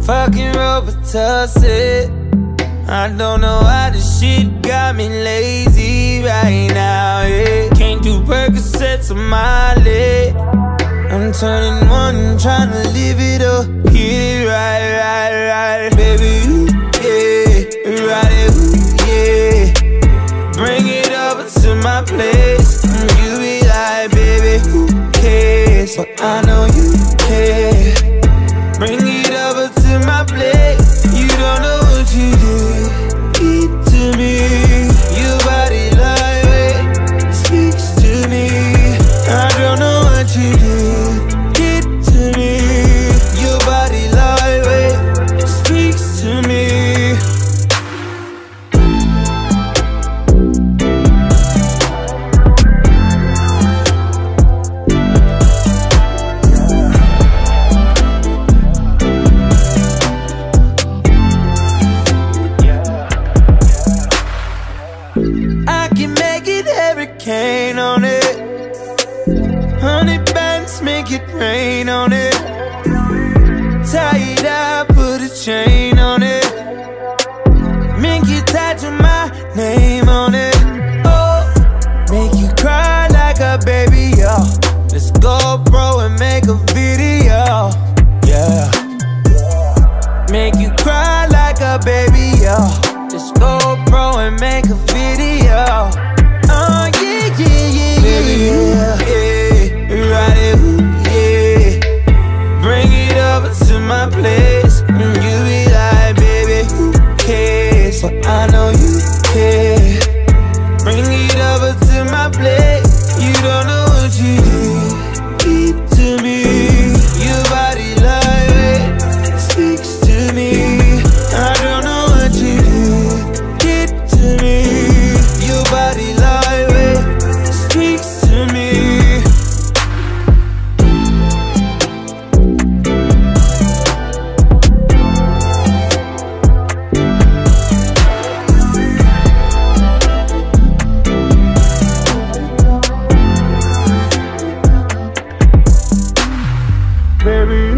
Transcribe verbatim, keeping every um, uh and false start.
fucking Robitussin. I don't know why this shit got me lazy right now, yeah. Can't do Percocets on my leg. I'm turning one, trying to live it up. Get it right, right, right. Baby, ooh, yeah, ride it, ooh, yeah. Bring it over to my place. You be like, baby, who cares? But I know you care. Bring it over to my place. You don't know what you did Eat to me. Your body lightweight speaks to me. I don't know what you did Get to me. Your body lightweight speaks to me. I can make it hurricane on it. Honey bands make it rain on it. Tie it up, put a chain on it. Make you tattoo my name on it. Oh, make you cry like a baby, yo. Let's go, bro, and make a video, yeah. Make you cry like a baby, yo. Let's go, bro, and make a video. Oh, yeah, yeah, yeah, baby, yeah, yeah. Ride it, ooh, yeah. Bring it over to my place. And you be like, baby, who cares? But I know you care. Bring it over to my place. You don't know what you did Deep to me. Your body lightweight speaks to me. I don't know what you did Get to me. Your body lightweight speaks to me. Baby,